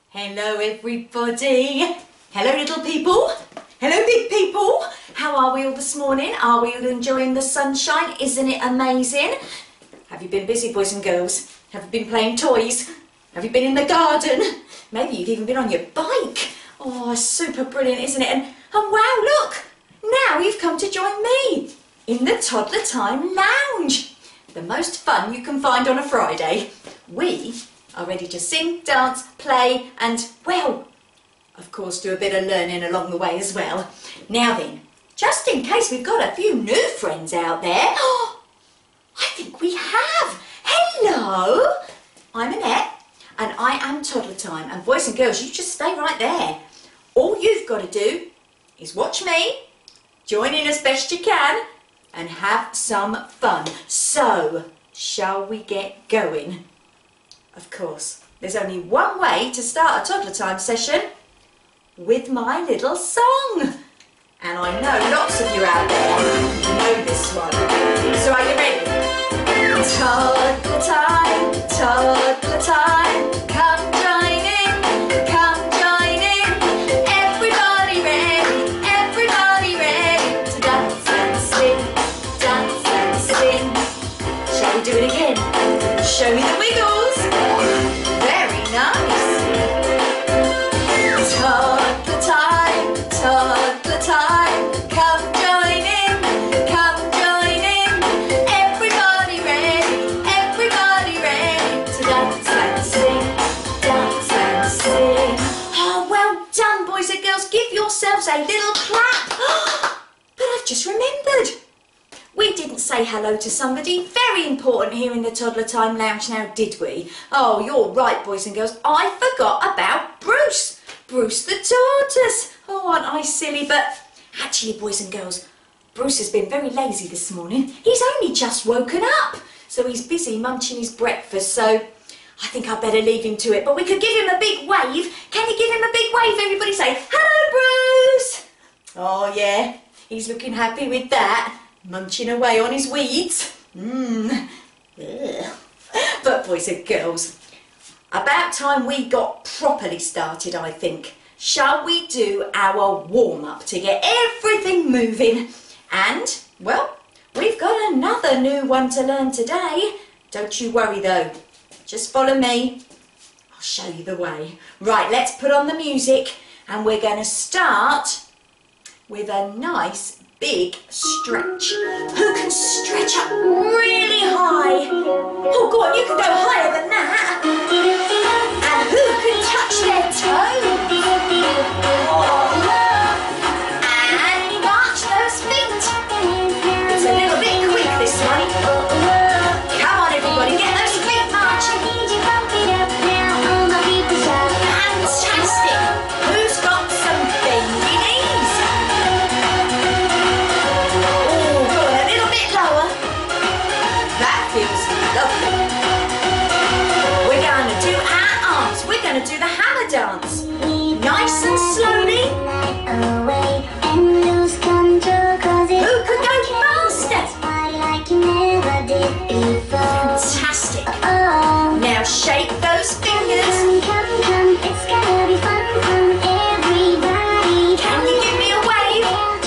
Hello everybody. Hello little people. Hello big people. How are we all this morning? Are we all enjoying the sunshine? Isn't it amazing? Have you been busy, boys and girls? Have you been playing toys? Have you been in the garden? Maybe you've even been on your bike. Oh, super brilliant, isn't it? And wow, look, now you've come to join me in the Toddler Time Lounge. The most fun you can find on a Friday. We are ready to sing, dance, play and, well, of course do a bit of learning along the way as well. Now then, just in case we've got a few new friends out there, I think we have. Hello, I'm Annette and I am Toddler Time, and boys and girls, you just stay right there. All you've got to do is watch me, join in as best you can and have some fun. So, shall we get going? Of course, there's only one way to start a Toddler Time session, with my little song. And I know lots of you out there know this one. So are you ready? Toddler time, toddler time, come join in, come join in. Everybody ready to dance and sing, dance and sing. Shall we do it again? Show me the wiggles. Very nice. Toddler time, toddler time, come join in, come join in. Everybody ready to dance and sing, dance and sing. Oh, well done, boys and girls. Give yourselves a little clap. But I've just remembered. We didn't say hello to somebody very important here in the Toddler Time Lounge now, did we? Oh, you're right, boys and girls. I forgot about Bruce. Bruce the tortoise. Oh, aren't I silly? But actually, boys and girls, Bruce has been very lazy this morning. He's only just woken up. So he's busy munching his breakfast. So I think I better leave him to it. But we could give him a big wave. Can you give him a big wave? Everybody say, hello, Bruce. Oh, yeah. He's looking happy with that. Munching away on his weeds. But boys and girls, about time we got properly started, I think. Shall we do our warm-up to get everything moving? And, well, we've got another new one to learn today. Don't you worry though. Just follow me. I'll show you the way. Right, let's put on the music and we're going to start with a nice big stretch. Who can stretch up really high? Oh, go on, you can go higher than that. And who can touch their toes? And march those feet. It's a little bit quick, this one. Come on, everybody, get those feet marching. Fantastic. Who's got some bendy knees? Lovely. We're going to do our arms. We're going to do the hammer dance. Nice and slowly. Who could go faster? Fantastic. Now shake those fingers. Can you give me a wave?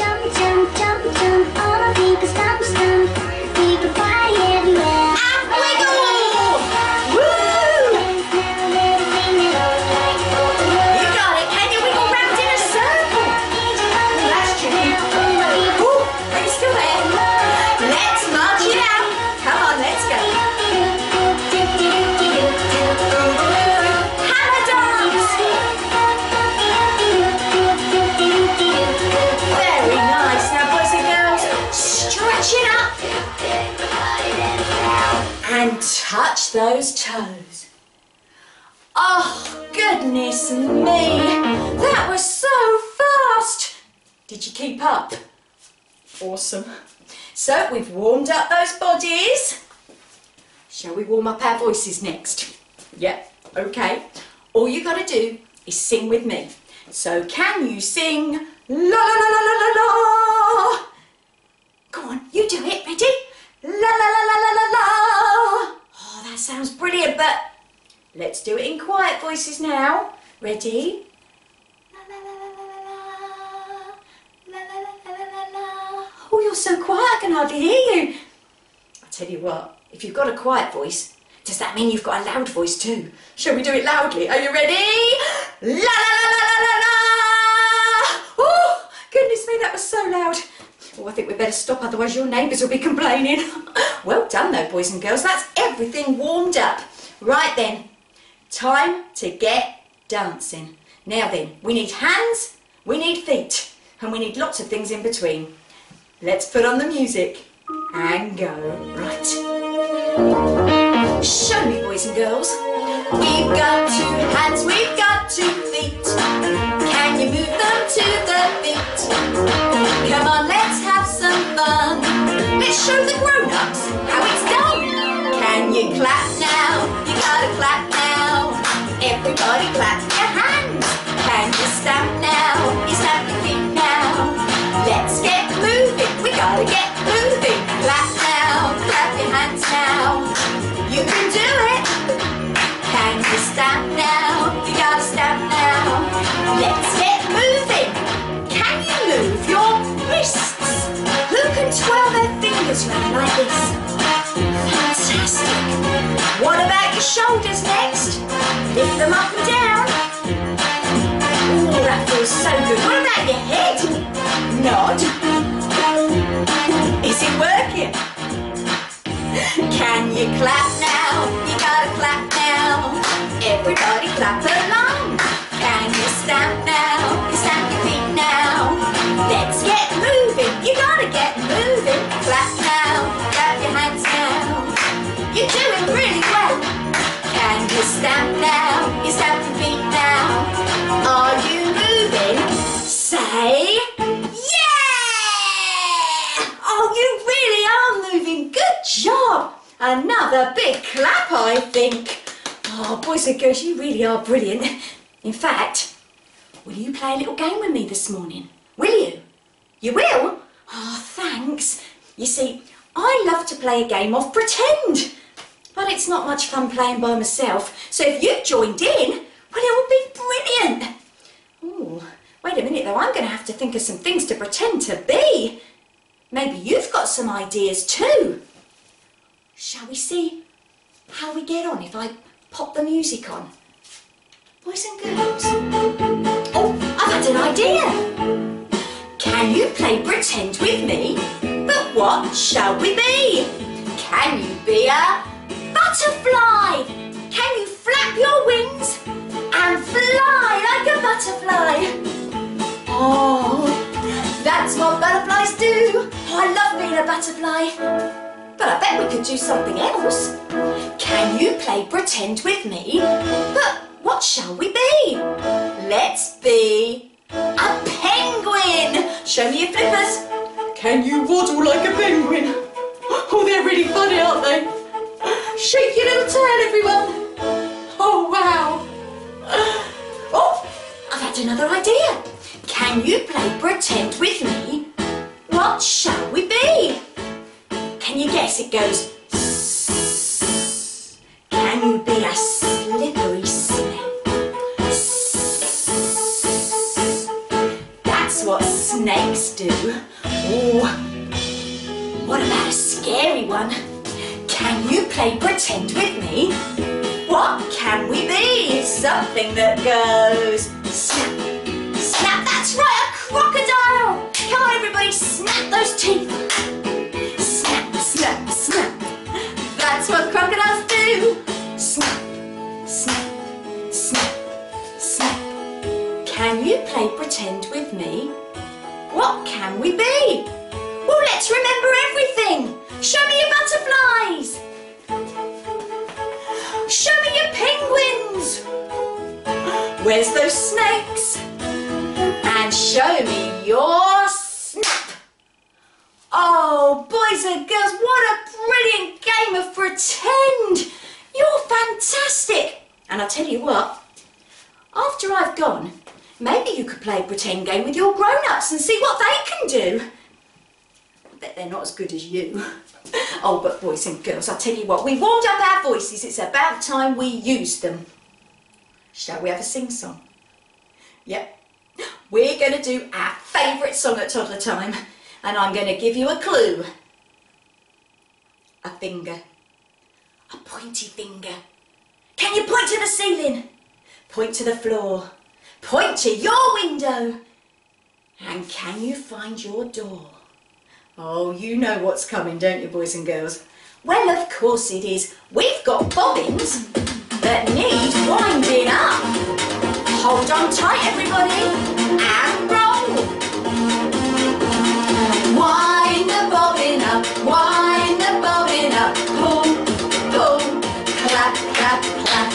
Touch those toes. Oh, goodness me. That was so fast. Did you keep up? Awesome. So we've warmed up those bodies. Shall we warm up our voices next? Yep, okay. All you got to do is sing with me. So can you sing la la la la la la la? Go on, you do it. Ready? La la la la la la la. Oh, that sounds brilliant, but let's do it in quiet voices now. Ready? La la la la la la la la la la la la. Oh, you're so quiet, I can hardly hear you. I'll tell you what, if you've got a quiet voice, does that mean you've got a loud voice too? Shall we do it loudly? Are you ready? La la la la la la la! Oh, goodness me, that was so loud. Oh, I think we better stop, otherwise your neighbours will be complaining. Well done though, boys and girls, that's everything warmed up. Right then, time to get dancing. Now then, we need hands, we need feet, and we need lots of things in between. Let's put on the music and go. Right. Show me, boys and girls. We've got 2 hands, we've got 2 feet. Can you move them to the beat? Come on, let's have some fun. Let's show the grown-ups how it's done. Can you clap now? You gotta clap now. Everybody clap your hands. Can you stamp now? You stamp your feet now. Let's get moving, we gotta get moving. Clap now, clap your hands now. You can do it. Can you stamp now? You gotta stamp now. Let's get moving. Can you move your wrists? Who can twirl their fingers round like this? Fantastic. What about your shoulders next? Lift them up and down. Oh, that feels so good. What about your head? Nod. Is it working? Can you clap now? You gotta clap now. Everybody clap along. Can you stamp now? You stamp your feet now. Let's get moving. You gotta get moving. Clap now. Clap your hands now. You're doing really well. Can you stamp now? You stamp your feet now. Are you moving? Say yeah! Oh, you really are moving. Good job. Another big clap, I think. Oh, boys and girls, you really are brilliant. In fact, will you play a little game with me this morning? Will you? You will? Oh, thanks. You see, I love to play a game of pretend. But it's not much fun playing by myself. So if you've joined in, well, it would be brilliant. Oh, wait a minute though, I'm going to have to think of some things to pretend to be. Maybe you've got some ideas too. Shall we see how we get on if I pop the music on? Boys and girls. Oh, I've had an idea. Can you play pretend with me? But what shall we be? Can you be a butterfly? Can you flap your wings and fly like a butterfly? Oh, that's what butterflies do. Oh, I love being a butterfly. But I bet we could do something else. Can you play pretend with me? But what shall we be? Let's be a penguin. Show me your flippers. Can you waddle like a penguin? Oh, they're really funny, aren't they? Shake your little tail, everyone. Oh, wow. Oh, I've had another idea. Can you play pretend with me? What shall we be? Can you guess? It goes sss. Can you be a slippery snake? Sss. That's what snakes do. Oh, what about a scary one? Can you play pretend with me? What can we be? Something that goes snap, snap. That's right, a crocodile. Come on, everybody, snap those teeth. Snap, snap, snap. That's what crocodiles do. Snap, snap, snap, snap. Can you play pretend with me? What can we be? Well, let's remember everything. Show me your butterflies. Show me your penguins. Where's those snakes? And show me your snap. Oh, boys and girls, what a brilliant game of pretend. You're fantastic. And I'll tell you what, after I've gone, maybe you could play a pretend game with your grown-ups and see what they can do. I bet they're not as good as you. Oh, but boys and girls, I'll tell you what, we warmed up our voices. It's about time we used them. Shall we have a sing-song? Yep. We're going to do our favourite song at Toddler Time, and I'm going to give you a clue. A finger. A pointy finger. Can you point to the ceiling? Point to the floor. Point to your window. And can you find your door? Oh, you know what's coming, don't you, boys and girls? Well, of course it is. We've got bobbins that need winding up. Hold on tight, everybody, and roll. Wind the bobbin up, wind the bobbin up. Pull, pull, clap, clap, clap.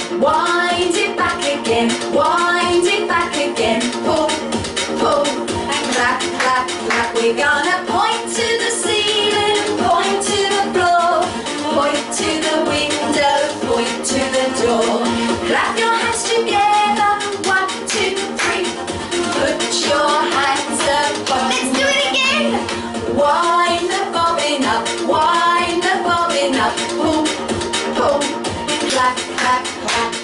Wind it back again, wind it back again. Pull, pull, and clap, clap, clap. We're gonna point to the ceiling, point to the floor, point to the window, point to the door. Clap your hands together, 1, 2, 3. Put your hands up, let's do it again. Wind the bobbin up, wind the bobbin up. Pull, pull, clap, clap, clap.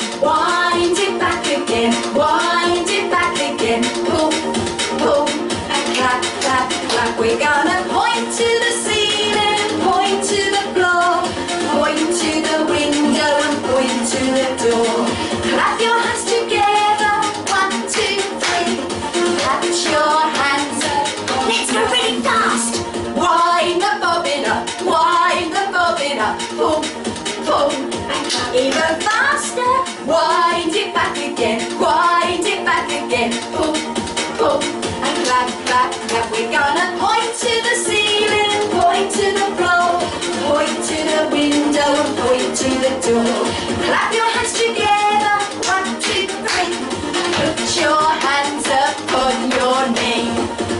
Wind it back again, wind it back again. Pull, pull, and clap, clap, clap. We're gonna point to the ceiling, point to the floor, point to the window and point to the door. Clap your hands together, 1, 2, 3. Clap your hands up. Let's go really fast. Wind the bobbin up, wind the bobbin up. Pull, pull, and clap even faster. Wind it back again, wind it back again. Pull, pull, and clap, clap, clap. We're gonna point to the ceiling, point to the floor, point to the window and point to the door. Clap your hands together, 1, 2, 3. Put your hands up on your knee.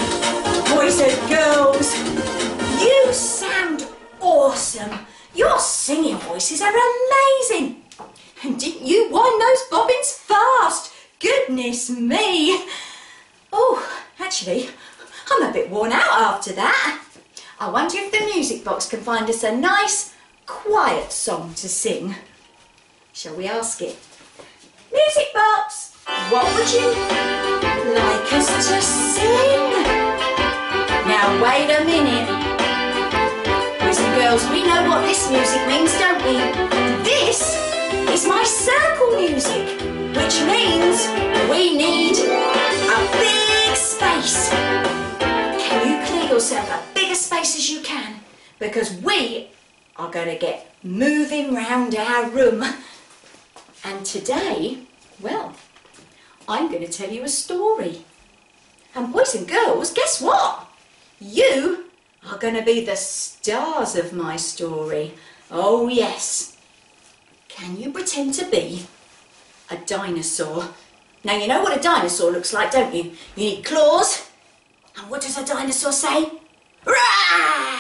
Boys and girls, you sound awesome. Your singing voices are amazing. And didn't you wind those bobbins fast? Goodness me. Oh, actually, I'm a bit worn out after that. I wonder if the music box can find us a nice, quiet song to sing. Shall we ask it? Music box, what would you like us to sing? Now wait a minute. Boys and girls, we know what this music means, don't we? This is my circle music, which means we need a big space. Can you clear yourself a bigger space as you can? Because we are going to get moving round our room. And today, well, I'm going to tell you a story. And boys and girls, guess what? You are going to be the stars of my story. Oh yes. Can you pretend to be a dinosaur? Now you know what a dinosaur looks like, don't you? You need claws. And what does a dinosaur say? Rah!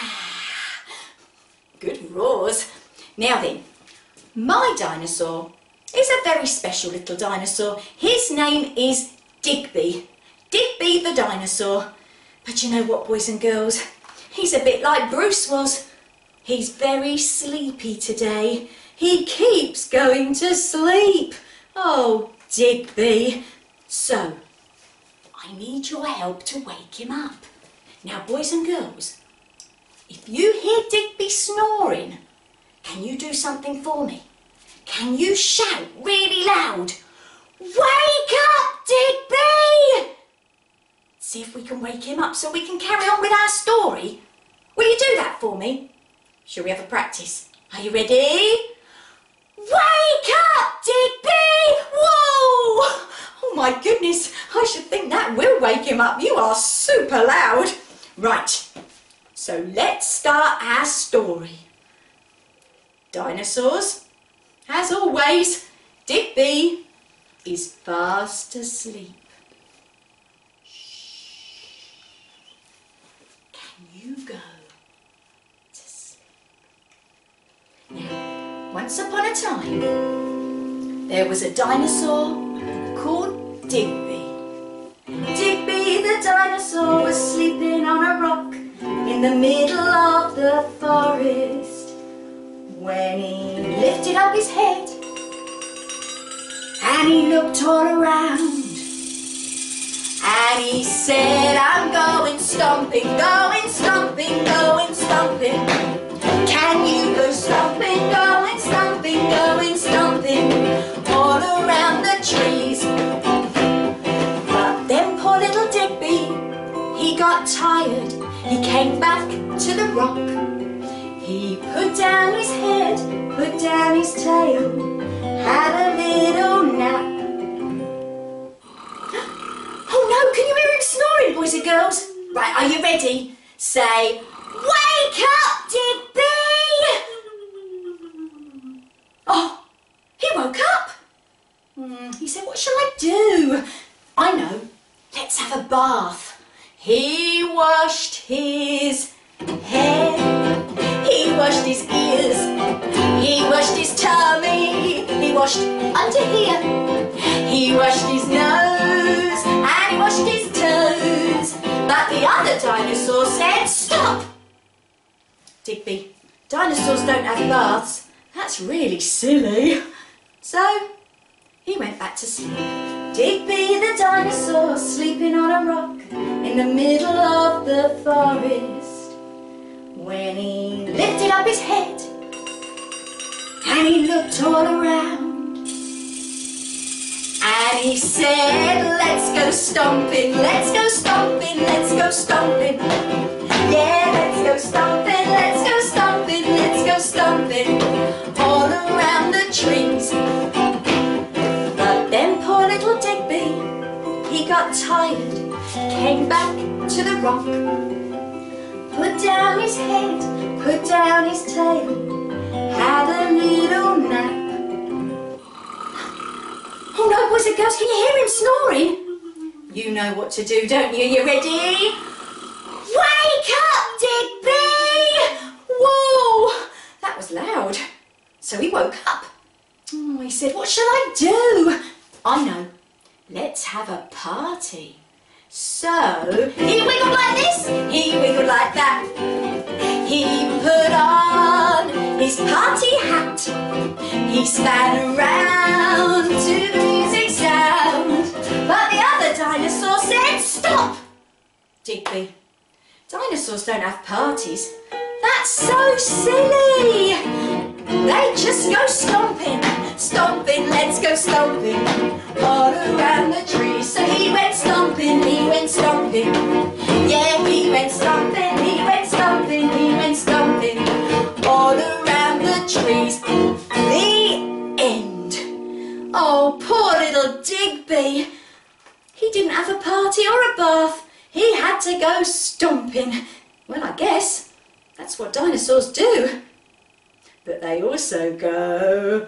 Good roars. Now then, my dinosaur is a very special little dinosaur. His name is Digby. Digby the dinosaur. But you know what, boys and girls? He's a bit like Bruce was. He's very sleepy today. He keeps going to sleep. Oh, Digby. So, I need your help to wake him up. Now, boys and girls, if you hear Digby snoring, can you do something for me? Can you shout really loud, "Wake up, Digby!" See if we can wake him up so we can carry on with our story. Will you do that for me? Shall we have a practice? Are you ready? Wake up, Digby! Whoa! Oh my goodness, I should think that will wake him up. You are super loud. Right, so let's start our story. Dinosaurs, as always, Digby is fast asleep. Can you go to sleep? Now, once upon a time, there was a dinosaur called Digby. Digby the dinosaur was sleeping on a rock in the middle of the forest. When he lifted up his head and he looked all around, And he said, I'm going stomping, going stomping, going stomping. Can you go stomping, going stomping, going stomping, all around the trees? But then poor little Digby, he got tired, he came back to the rock. He put down his head, put down his tail, had a little nap. Oh no, can you hear him snoring, boys and girls? Right, are you ready? Say, wake up, Digby! Oh, he woke up. He said, what shall I do? I know, let's have a bath. He washed his head, he washed his ears, he washed his tummy, he washed under here, he washed his nose, and he washed his toes. But the other dinosaur said, stop! Digby, dinosaurs don't have baths. That's really silly. So, he went back to sleep. Digby the dinosaur sleeping on a rock in the middle of the forest. When he lifted up his head and he looked all around and he said, let's go stomping, let's go stomping, let's go stomping. Yeah, let's go stomping, let's go stomping, let's go stomping all around the trees. But then poor little Digby, he got tired, came back to the rock, put down his head, put down his tail, had a little nap. Oh no, boys and girls, can you hear him snoring? You know what to do, don't you? You ready? Wake up, Digby! Whoa, that was loud. So he woke up. Oh, he said, what shall I do? I know, let's have a party. So he wiggled like this, he wiggled like that. He put on his party hat. He span around to the music sound. But the other dinosaur said, stop! Digby, dinosaurs don't have parties. That's so silly. They just go stomping, stomping, let's go stomping all around the trees. So he went stomping, he went stomping. Yeah, he went stomping, he went stomping, he went stomping all around the trees. The end. Oh, poor little Digby. He didn't have a party or a bath. He had to go stomping. Well, I guess that's what dinosaurs do. But they also go,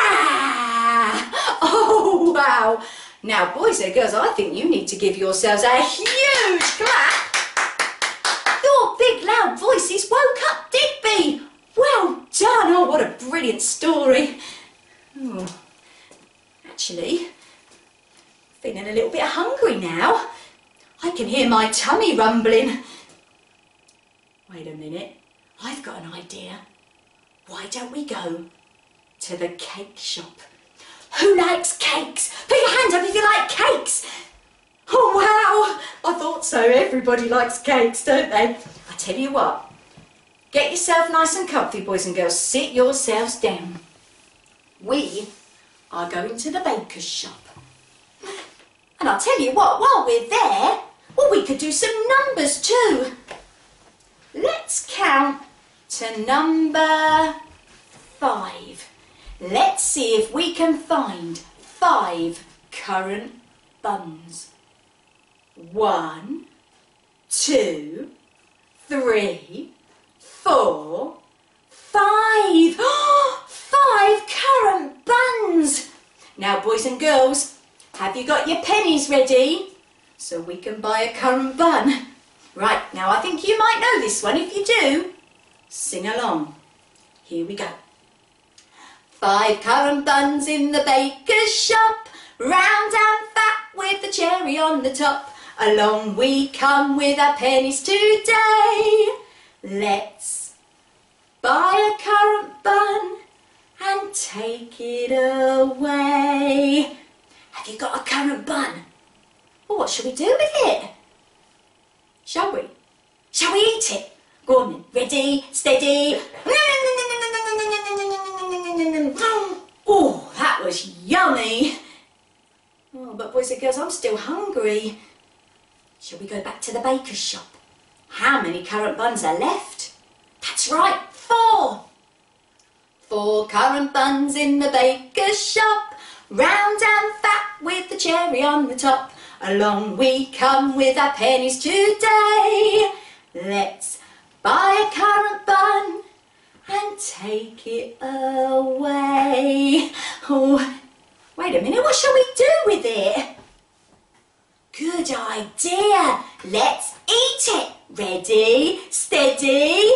rah! Oh, wow. Now, boys and girls, I think you need to give yourselves a huge clap. Your big, loud voices woke up Digby. Well done. Oh, what a brilliant story. Oh, actually, feeling a little bit hungry now. I can hear my tummy rumbling. Wait a minute. I've got an idea. Why don't we go to the cake shop? Who likes cakes? Put your hand up if you like cakes. Oh wow, I thought so. Everybody likes cakes, don't they? I tell you what, get yourself nice and comfy, boys and girls. Sit yourselves down. We are going to the baker's shop. And I'll tell you what, while we're there, well, we could do some numbers too. Let's count to number 5. Let's see if we can find 5 currant buns. 1, 2, 3, 4, 5. 5 currant buns. Now, boys and girls, have you got your pennies ready so we can buy a currant bun? Right, now I think you might know this one. If you do, sing along. Here we go. 5 currant buns in the baker's shop, round and fat with the cherry on the top. Along we come with our pennies today. Let's buy a currant bun and take it away. Have you got a currant bun? Oh, what shall we do with it? Shall we? Shall we eat it? Go on then. Ready, steady. Oh, that was yummy. Oh, but boys and girls, I'm still hungry. Shall we go back to the baker's shop? How many currant buns are left? That's right, 4. 4 currant buns in the baker's shop, round and fat with the cherry on the top. Along we come with our pennies today. Let's buy a currant bun and take it away. Oh, wait a minute, what shall we do with it? Good idea. Let's eat it. Ready, steady.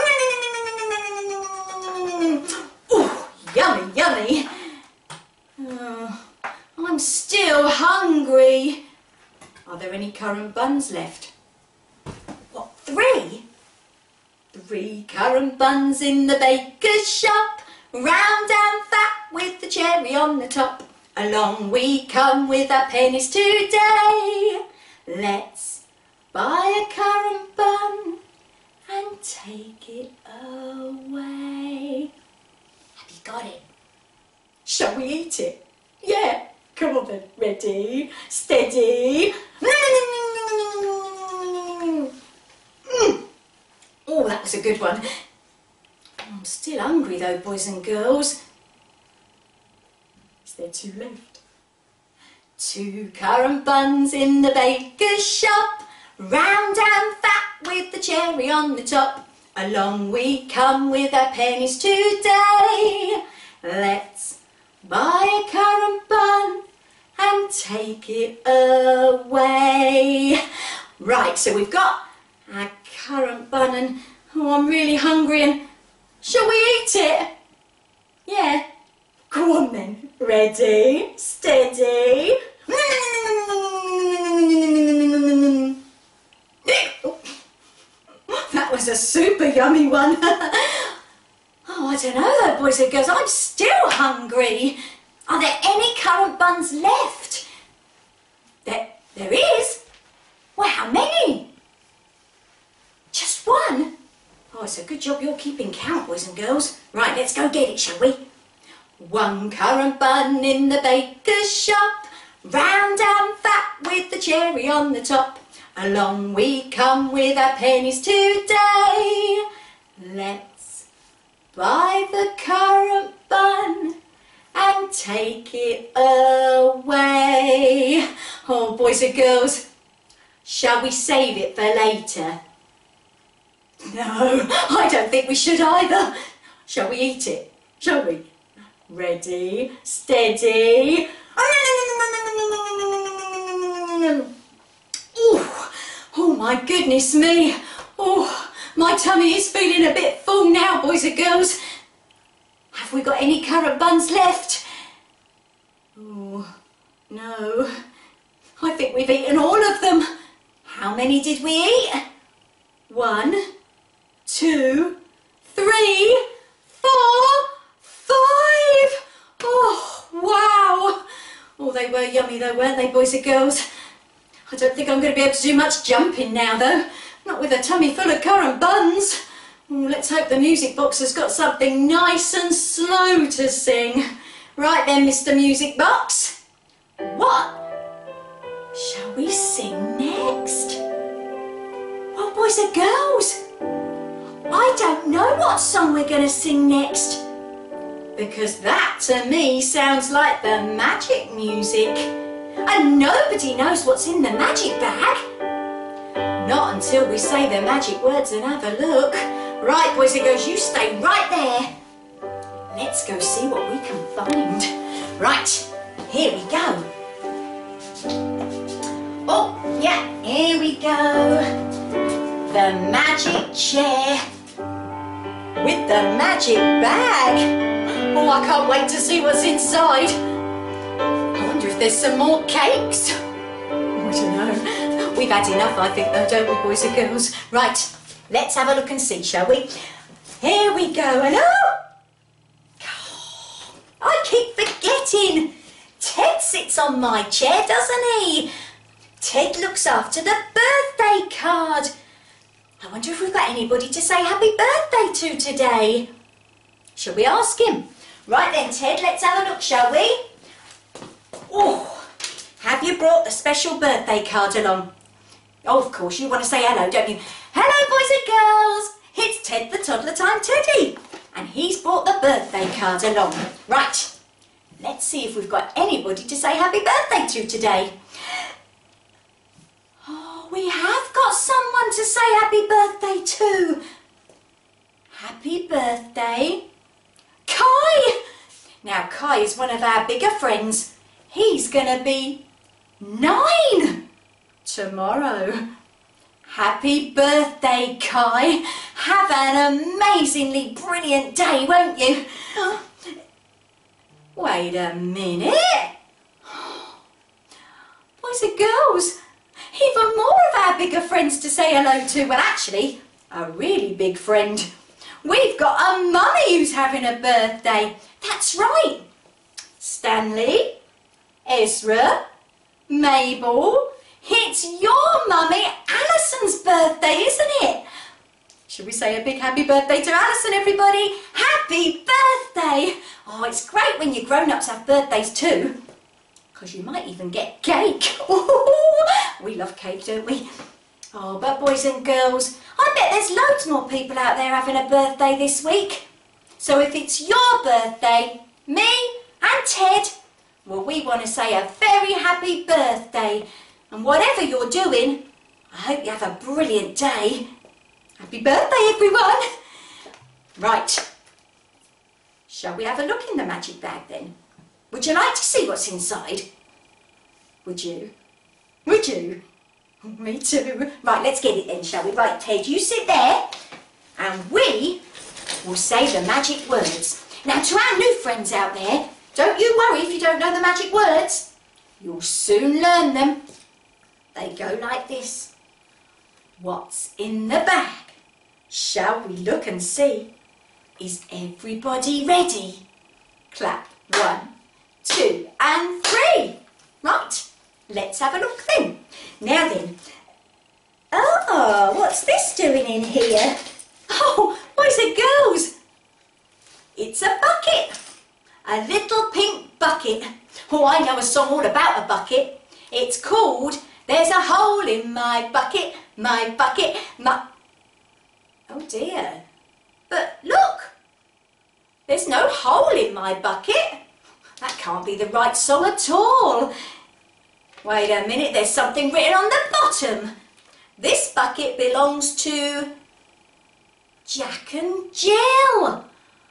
Oh, yummy, yummy. Oh, I'm still hungry. Are there any currant buns left? What, 3? 3 currant buns in the baker's shop, round and fat with the cherry on the top. Along we come with our pennies today. Let's buy a currant bun and take it away. Have you got it? Shall we eat it? Yeah. Come on then. Ready, steady. Oh, that was a good one. I'm still hungry though, boys and girls. Is there 2 left? 2 currant buns in the baker's shop, round and fat with the cherry on the top. Along we come with our pennies today. Let's buy a currant bun and take it away. Right, so we've got our currant bun and oh, I'm really hungry and shall we eat it? Yeah. Go on then. Ready, steady. That was a super yummy one. Oh, I don't know though, boys and girls, I'm still hungry. Are there any currant buns left? There is? Well, how many? Just 1? Oh, it's a good job you're keeping count, boys and girls. Right, let's go get it, shall we? 1 currant bun in the baker's shop, round and fat with the cherry on the top. Along we come with our pennies today. Let's buy the currant bun and take it away. Oh, boys and girls, shall we save it for later? No, I don't think we should either. Shall we eat it? Shall we? Ready, steady. Oh my goodness me. Oh, my tummy is feeling a bit full now, boys and girls. Have we got any currant buns left? Oh, no. I think we've eaten all of them. How many did we eat? 1, 2, 3, 4, 5. Oh, wow. Oh, they were yummy though, weren't they, boys and girls? I don't think I'm going to be able to do much jumping now though. Not with a tummy full of currant buns. Oh, let's hope the music box has got something nice and slow to sing. Right then, Mr. Music Box. What shall we sing next? Well, boys and girls, I don't know what song we're going to sing next. Because that, to me, sounds like the magic music. And nobody knows what's in the magic bag. Not until we say the magic words and have a look. Right, boys and girls, you stay right there. Let's go see what we can find. Right, here we go. Oh, yeah, here we go. The magic chair with the magic bag. Oh, I can't wait to see what's inside. I wonder if there's some more cakes. I don't know. We've had enough, I think, though, don't we, boys and girls? Right, let's have a look and see, shall we? Here we go, and oh! I keep forgetting. Ted sits on my chair, doesn't he? Ted looks after the birthday card. I wonder if we've got anybody to say happy birthday to today. Shall we ask him? Right then, Ted, let's have a look, shall we? Oh, have you brought the special birthday card along? Oh, of course, you want to say hello, don't you? Hello, boys and girls. It's Ted the Toddler Time Teddy. And he's brought the birthday card along. Right, let's see if we've got anybody to say happy birthday to today. Oh, we have got someone to say happy birthday to. Happy birthday, Kai. Now, Kai is one of our bigger friends. He's going to be 9 tomorrow. Happy birthday, Kai. Have an amazingly brilliant day, won't you? Wait a minute. Boys and girls, even more of our bigger friends to say hello to. Well, actually, a really big friend. We've got a mummy who's having a birthday. That's right. Stanley, Ezra, Mabel, it's your mummy Alison's birthday, isn't it? Should we say a big happy birthday to Alison, everybody? Happy birthday! Oh, it's great when you grown-ups have birthdays too, because you might even get cake. We love cake, don't we? Oh, but boys and girls, I bet there's loads more people out there having a birthday this week. So if it's your birthday, me and Ted, well, we want to say a very happy birthday. And whatever you're doing, I hope you have a brilliant day. Happy birthday, everyone. Right. Shall we have a look in the magic bag then? Would you like to see what's inside? Would you? Would you? Me too. Right, let's get it then, shall we? Right, Ted, you sit there and we will say the magic words. Now, to our new friends out there, don't you worry if you don't know the magic words. You'll soon learn them. They go like this. What's in the bag? Shall we look and see? Is everybody ready? Clap. 1, 2 and 3. Right, let's have a look then. Now then, what's this doing in here? Oh, boys and girls, it's a bucket. A little pink bucket. Oh, I know a song all about a bucket. It's called There's a Hole in My Bucket, My Bucket, My... Oh dear. But look, there's no hole in my bucket. That can't be the right song at all. Wait a minute, there's something written on the bottom. This bucket belongs to Jack and Jill.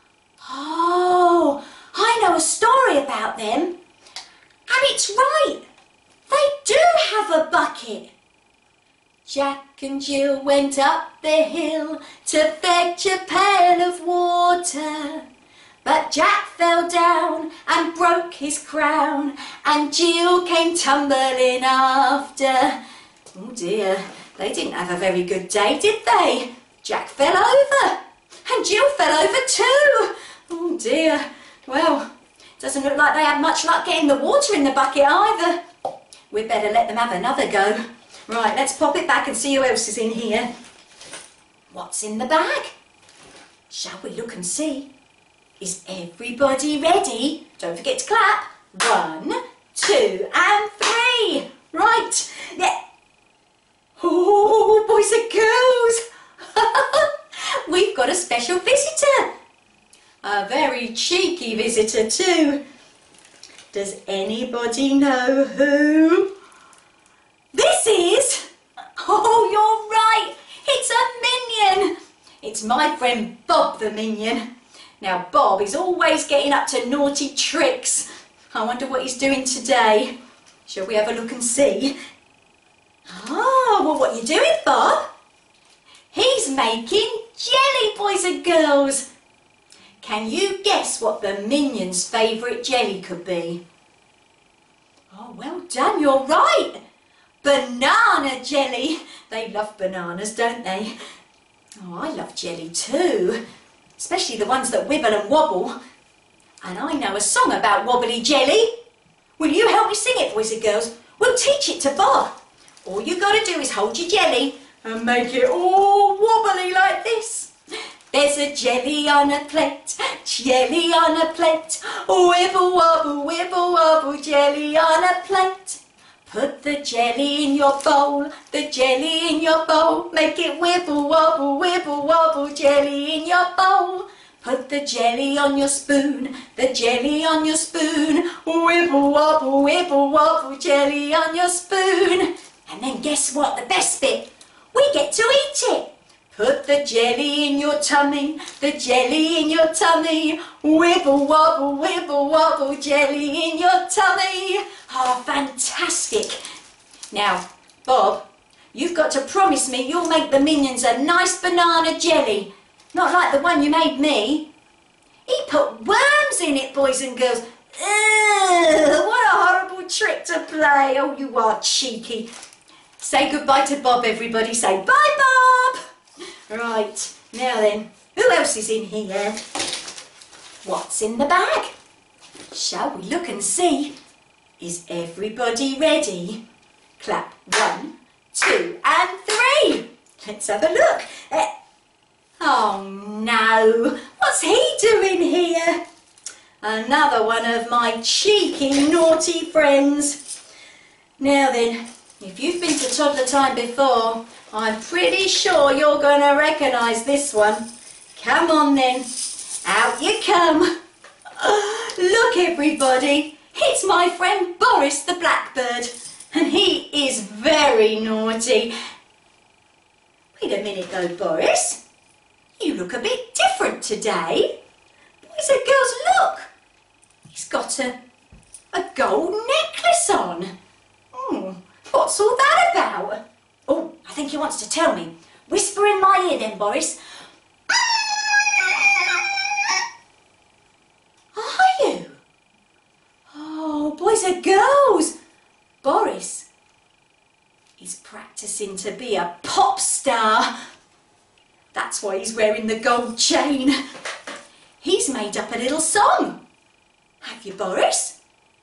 Oh, I know a story about them. And it's right. They do have a bucket. Jack and Jill went up the hill to fetch a pail of water. But Jack fell down and broke his crown, and Jill came tumbling after. Oh dear, they didn't have a very good day, did they? Jack fell over, and Jill fell over too. Oh dear, well, doesn't look like they had much luck getting the water in the bucket either. We'd better let them have another go. Right, let's pop it back and see who else is in here. What's in the bag? Shall we look and see? Is everybody ready? Don't forget to clap. 1, 2 and 3. Right. Yeah. Oh, boys and girls. We've got a special visitor. A very cheeky visitor too. Does anybody know who this is? Oh, you're right. It's a minion. It's my friend Bob the Minion. Now, Bob is always getting up to naughty tricks. I wonder what he's doing today. Shall we have a look and see? Oh, well, what are you doing, Bob? He's making jelly, boys and girls. Can you guess what the Minion's favourite jelly could be? Oh, well done, you're right. Banana jelly. They love bananas, don't they? Oh, I love jelly too. Especially the ones that wibble and wobble. And I know a song about wobbly jelly. Will you help me sing it, boys and girls? We'll teach it to Bob. All you got to do is hold your jelly and make it all wobbly like this. There's a jelly on a plate, jelly on a plate, wibble wobble, jelly on a plate. Put the jelly in your bowl, the jelly in your bowl, make it wibble wobble, jelly in your bowl. Put the jelly on your spoon, the jelly on your spoon, wibble wobble, jelly on your spoon. And then guess what, the best bit? We get to eat it. Put the jelly in your tummy, the jelly in your tummy, wibble wobble, jelly in your tummy. Oh, fantastic. Now, Bob, you've got to promise me you'll make the minions a nice banana jelly, not like the one you made me. He put worms in it, boys and girls. Ugh, what a horrible trick to play. Oh, you are cheeky. Say goodbye to Bob, everybody. Say bye, Bob. Right, now then, who else is in here? What's in the bag? Shall we look and see? Is everybody ready? Clap 1, 2 and 3. Let's have a look. Oh no, what's he doing here? Another one of my cheeky, naughty friends. Now then, if you've been to Toddler Time before, I'm pretty sure you're going to recognise this one. Come on then, out you come. Look everybody, it's my friend Boris the Blackbird, and he is very naughty. Wait a minute though, Boris, you look a bit different today. Boys and girls, look, he's got a gold necklace on. What's all that about? Oh, I think he wants to tell me. Whisper in my ear then, Boris. Are you? Oh, boys and girls. Boris is practicing to be a pop star. That's why he's wearing the gold chain. He's made up a little song. Have you, Boris?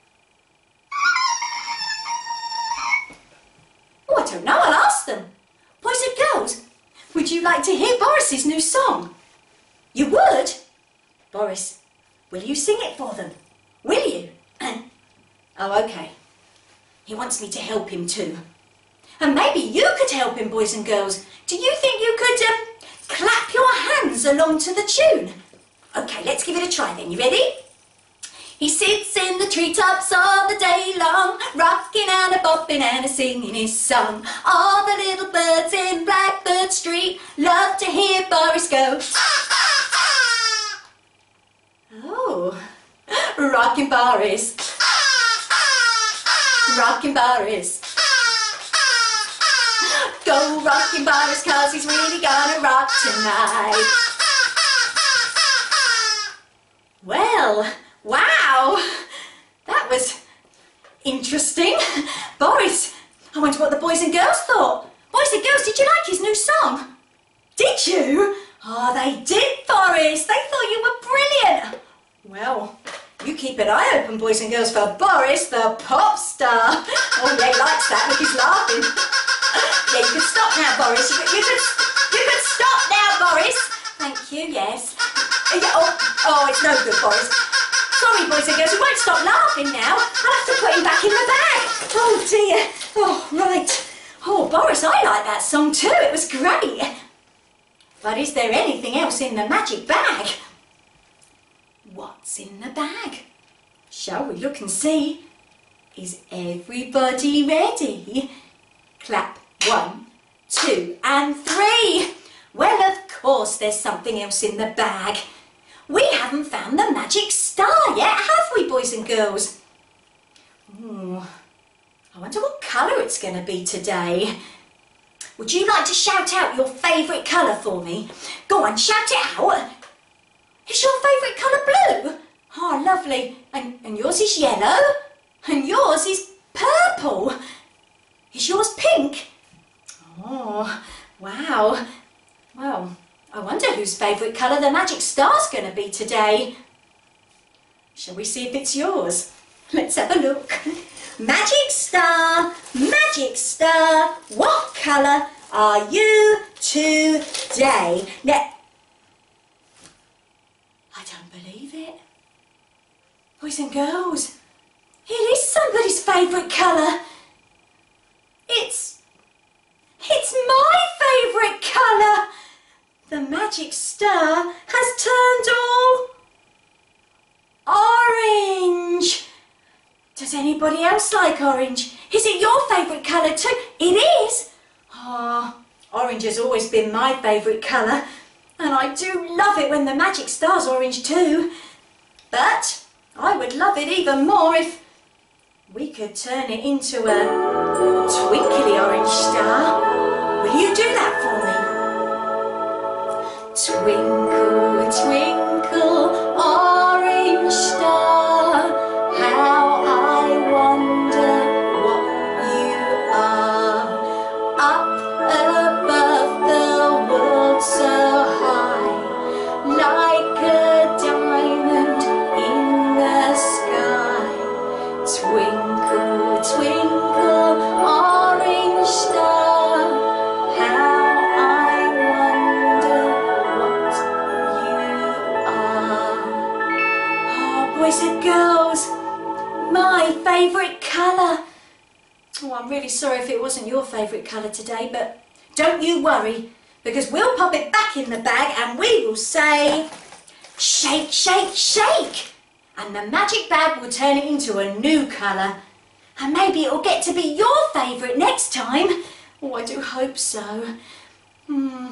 Oh, I don't know, I'll ask them. Boys and girls, would you like to hear Boris's new song? You would? Boris, will you sing it for them? Will you? Oh, okay. He wants me to help him too. And maybe you could help him, boys and girls. Do you think you could clap your hands along to the tune? Okay, let's give it a try then. You ready? He sits in the treetops all the day long, rocking and a-bopping and a-singing his song. All the little birds in Blackbird Street love to hear Boris go. Oh, rocking Boris, rocking Boris. Go rocking Boris, 'cause he's really gonna rock tonight. Well, wow, that was interesting. Boris, I wonder what the boys and girls thought. Boys and girls, did you like his new song? Did you? Oh, they did, Boris. They thought you were brilliant. Well, you keep an eye open, boys and girls, for Boris the pop star. Oh, yeah, he likes that. Look, he's laughing. Yeah, you can stop now, Boris. You can stop now, Boris. Thank you, yes. Oh, it's no good, Boris. Sorry, boys and girls, he won't stop laughing now. I'll have to put him back in the bag. Oh, dear. Oh, right. Oh, Boris, I like that song too. It was great. But is there anything else in the magic bag? What's in the bag? Shall we look and see? Is everybody ready? Clap 1, 2 and 3. Well, of course there's something else in the bag. We haven't found the magic star yet, have we, boys and girls? Ooh, I wonder what colour it's going to be today. Would you like to shout out your favourite colour for me? Go on, shout it out. Is your favourite colour blue? Oh, lovely. And yours is yellow? And yours is purple? Is yours pink? Oh, wow. Well, I wonder whose favourite colour the magic star's going to be today. Shall we see if it's yours? Let's have a look. Magic star, what colour are you today? Now, I don't believe it. Boys and girls, it is somebody's favourite colour. It's my favourite colour. The magic star has turned all orange. Does anybody else like orange? Is it your favourite colour too? It is. Oh, orange has always been my favourite colour, and I do love it when the magic star's orange too. But I would love it even more if we could turn it into a twinkly orange star. Will you do that for me? Twinkle, twinkle, orange star, how I wonder what you are. Up above the world so high, like a diamond in the sky. Twinkle, twinkle, orange star, how I wonder what you are. Oh, boys and girls, my favourite colour. Oh, I'm really sorry if it wasn't your favourite colour today, but don't you worry, because we'll pop it back in the bag and we will say, shake, shake, shake. And the magic bag will turn it into a new colour. And maybe it'll get to be your favourite next time. Oh, I do hope so. Well,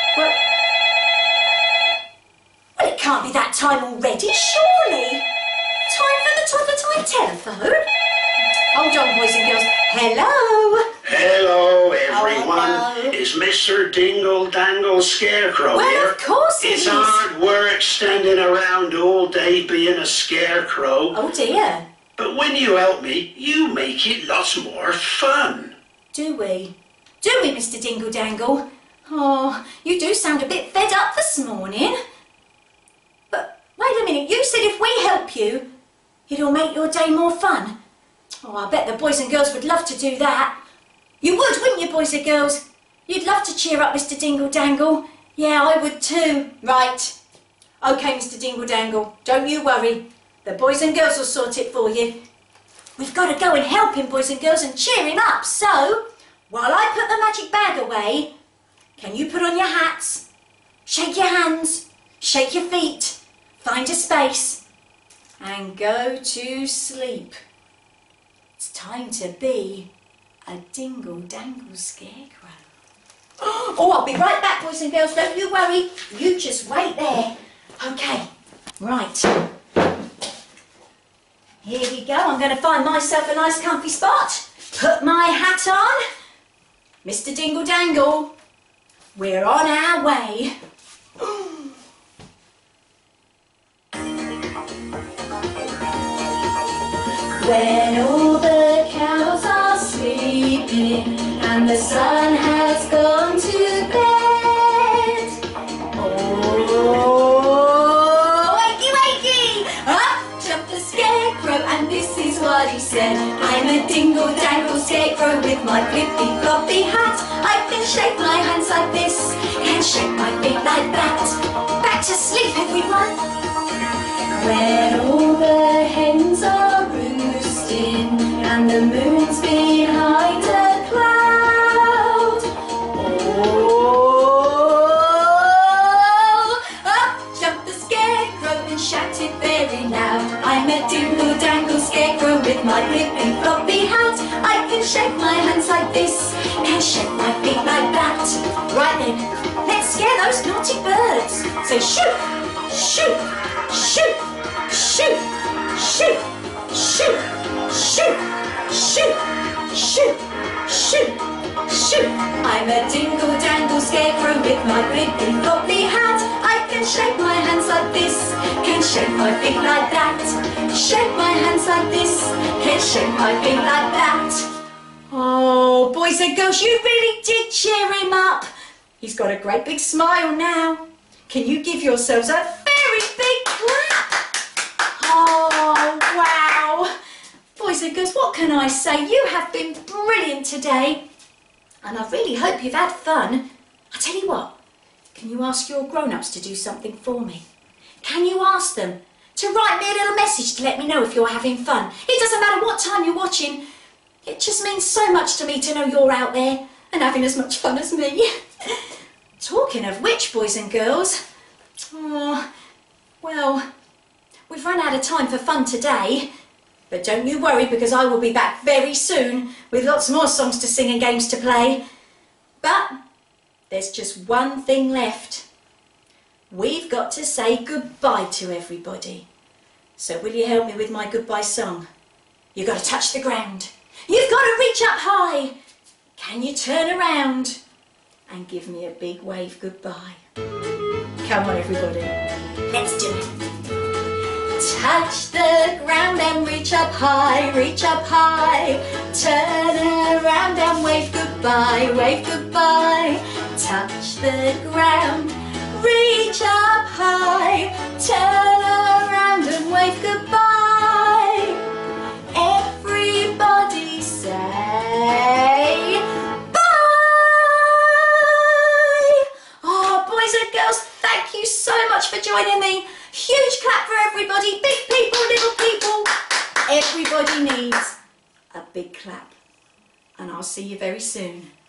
it can't be that time already, surely. Time for the Toddler Time telephone. Hold on, boys and girls. Hello. Hello, everyone. Oh, hello. It's Mr. Dingle Dangle Scarecrow Well, here. of course it It's is. hard work standing around all day being a scarecrow. Oh dear. But when you help me, you make it lots more fun. Do we? Do we, Mr. Dingle Dangle? Oh, you do sound a bit fed up this morning. But wait a minute, you said if we help you, it'll make your day more fun. Oh, I bet the boys and girls would love to do that. You would, wouldn't you, boys and girls? You'd love to cheer up Mr. Dingle Dangle. Yeah, I would too. Right. OK, Mr. Dingle Dangle, don't you worry. The boys and girls will sort it for you. We've got to go and help him, boys and girls, and cheer him up. So, while I put the magic bag away, can you put on your hats, shake your hands, shake your feet, find a space, and go to sleep. It's time to be a Dingle Dangle Scarecrow. Oh, I'll be right back, boys and girls. Don't you worry. You just wait there. OK, right. Here we go. I'm going to find myself a nice comfy spot. Put my hat on. Mr. Dingle Dangle, we're on our way. When all the cows are sleeping and the sun has gone to bed. Oh, wakey, wakey! Up jumped the scarecrow and this is what he said. I'm a dingle dangle scarecrow with my flippy floppy hat. I can shake my hands like this, can shake my feet like that. Back to sleep, everyone. When all the hens are roosting and the moon's behind a cloud. Oh, up jumped the scarecrow and shouted very loud. I'm a dingle dangle scarecrow with my flippy floppy hat. I can shake my hands like this, can shake my feet like that. Right then, let's scare those naughty birds. So shoot, shoot, shoot, shoot, shoot, shoot, shoot, shoot, shoot, shoot, shoot. I'm a dingle dangle scarecrow with my flippy floppy hat. I can shake my hands like this, can shake my feet like that. Shake my hands like this, can shake my feet like that. Oh, boys and girls, you really did cheer him up. He's got a great big smile now. Can you give yourselves a very big clap? Oh, wow. Boys and girls, girls, what can I say? You have been brilliant today. And I really hope you've had fun. I tell you what, can you ask your grown-ups to do something for me? Can you ask them to write me a little message to let me know if you're having fun? It doesn't matter what time you're watching. It just means so much to me to know you're out there and having as much fun as me. Talking of which, boys and girls, oh, well, we've run out of time for fun today. But don't you worry, because I will be back very soon with lots more songs to sing and games to play. But there's just one thing left. We've got to say goodbye to everybody. So will you help me with my goodbye song? You've got to touch the ground. You've got to reach up high. Can you turn around and give me a big wave goodbye? Come on, everybody. Let's do it. Touch the ground and reach up high, reach up high. Turn around and wave goodbye, wave goodbye. Touch the ground, reach up high. Turn around and wave goodbye. Everybody say bye. Oh, boys and girls, thank you so much for joining me. Huge clap for everybody, big people, little people. Everybody needs a big clap. And I'll see you very soon.